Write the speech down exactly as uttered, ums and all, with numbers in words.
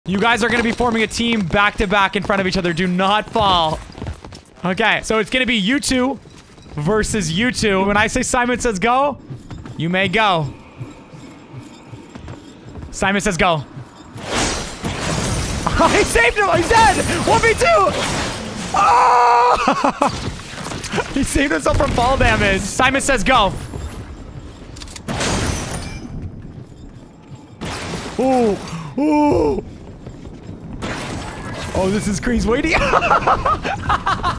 You guys are going to be forming a team back to back in front of each other. Do not fall. Okay, so it's going to be you two versus you two. When I say Simon says go, you may go. Simon says go. Oh, he saved him. He's dead. one v two. Oh! He saved himself from fall damage. Simon says go. Ooh. Ooh. Oh, this is crazy. Waiting.